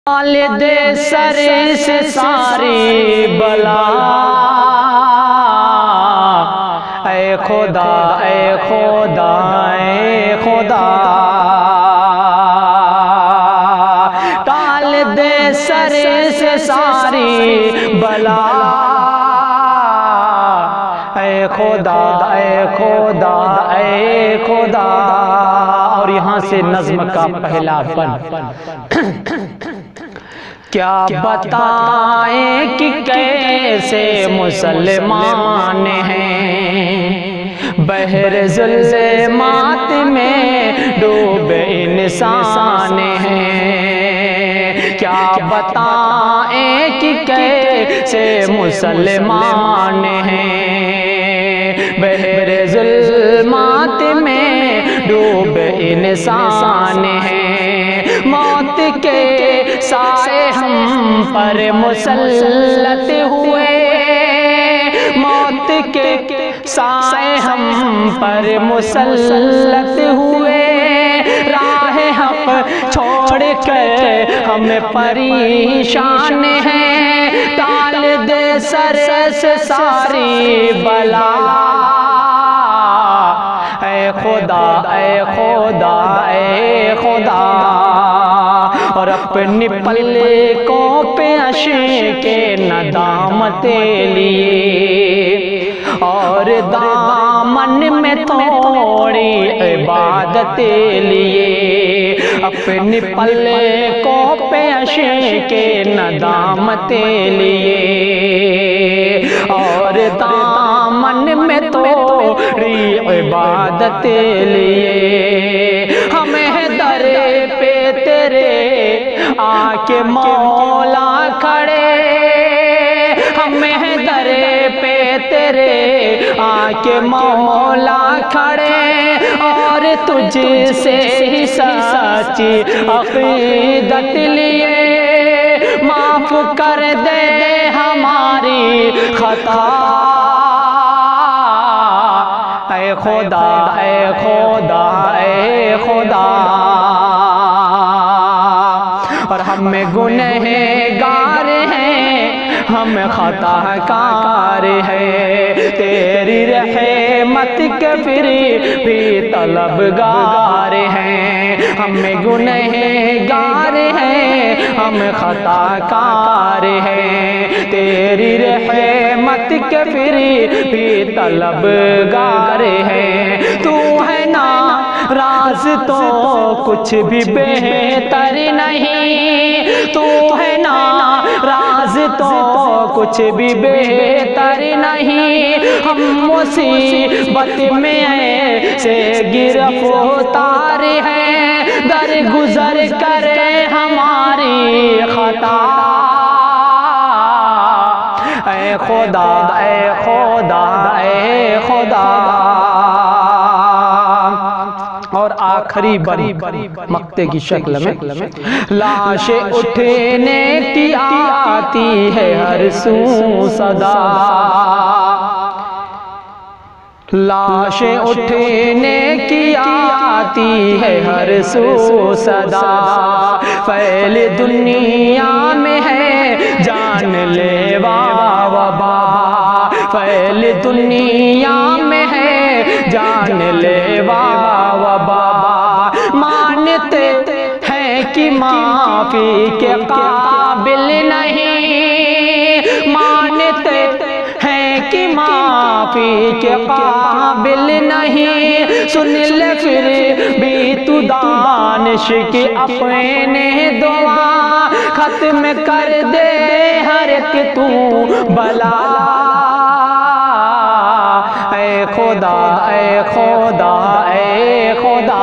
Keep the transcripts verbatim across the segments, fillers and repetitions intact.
ڈال دے سر سے ساری بلا، اے خدا اے خدا اے خدا، ڈال دے سر سے ساری بلا، اے خدا اے خدا اے خدا۔ اور یہاں سے نظم کا پہلا بند۔ کیا بتائیں کہ کیسے مسلمان ہیں، بحر ظلمات میں ڈوبے انسان ہیں۔ کیا بتائیں کہ کیسے مسلمان ہیں، بحر ظلمات میں ڈوبے انسان ہیں۔ موت کے سائے ہم پر مسلط ہوئے، موت کے سائے ہم پر مسلط ہوئے، راہ حق چھوڑ کر ہم پریشان ہیں۔ ڈال دے سر سے ساری بلا، اے خدا اے خدا اے خدا۔ اور اپنی پلکوں پہ اشک ندامت لیے، اور دامن میں تھوڑی عبادت لیے۔ اپنی پلکوں پہ اشک ندامت لیے، اور دامن میں تھوڑی عبادت لیے۔ ہمیں در پہ تیرے آ کے مولا کھڑے، ہمیں در پہ تیرے آ کے مولا کھڑے، اور تجھ سے ہی سچی عقیدت لیے۔ معاف کر دے ہماری خطا، اے خدا اے خدا اے خدا۔ اور ہم گنہگار ہیں، ہم خطا کار ہیں، تیری رحمت کے پھر بھی طلبگار ہیں۔ ہم گنہگار ہیں، ہم خطا کار ہیں، تیری رحمت کے پھر بھی طلبگار ہیں۔ تو ہے نا راز تو کچھ بھی بہتر نہیں، تو ہے نا راز تو کچھ بھی بہتر نہیں۔ ہم مصیبت میں ایسے گرفتار ہیں، در گزر کرے ہماری خطا، اے خدا اے خدا اے خدا۔ اور آخری بری مقطع کی شکل میں، لاشیں اٹھنے کی آتی ہے ہر سو صدا، لاشیں اٹھنے کی آتی ہے ہر سو صدا۔ پھیل دنیا میں ہے جان لیوا وبا، پھیل دنیا میں ہے جان لیوا وبا۔ مانتے ہیں کہ معافی کے قابل نہیں، مانتے ہیں کہ معافی کے قابل نہیں، سن لے پھر بھی تو دانش کی اپنے دعا، ختم کر دے ہر ایک تو بلا، اے خدا اے خدا اے خدا۔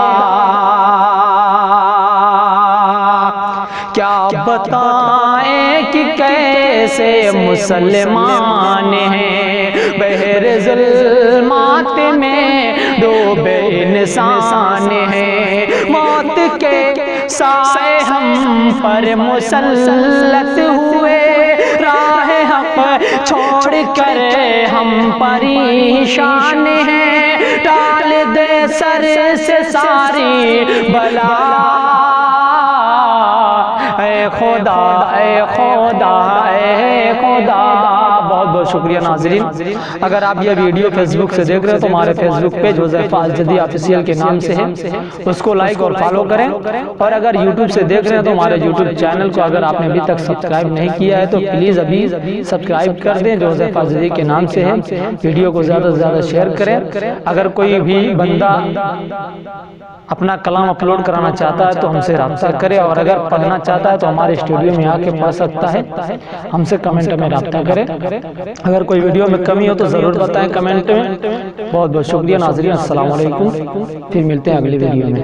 کیا بتائیں کہ کیسے مسلمان ہیں، بحر ظلمات میں ڈوبے انسان ہیں۔ موت کے سائے ہم پر مسلط ہوئے، راہ حق چھوڑ کر ہم پریشان ہیں۔ ڈال دے سر سے ساری بلا، اے اے خدا اے خدا اے خدا۔ بہت بہت شکریہ ناظرین۔ اگر آپ یہ ویڈیو فیس بک سے دیکھ رہے ہیں تو ہمارے Facebook page Huzaifa Aljadi official کے نام سے ہے، اس کو لائک اور فالو کریں، اور اگر یوٹیوب سے دیکھ رہے ہیں تو ہمارے یوٹیوب چینل کو اگر آپ نے ابھی تک سبسکرائب نہیں کیا ہے تو پلیز ابھی سبسکرائب کر دیں جو حذیفہ الجدی کے نام سے ہے۔ ویڈیو کو زیادہ سے زیادہ شیئر کریں۔ اگر کوئی بھی بندہ اپنا کلام اپلوڈ کرانا چاہتا ہے تو ہم سے رابطہ کرے، اور اگر پڑھنا چاہتا ہے تو ہمارے اسٹوڈیو میں آ کے پڑھ سکتا ہے، ہم سے کمنٹ میں رابطہ کرے۔ اگر کوئی ویڈیو میں کمی ہو تو ضرور بتائیں کمنٹ میں۔ بہت بہت شکریہ ناظرین، السلام علیکم، پھر ملتے ہیں اگلی ویڈیو میں۔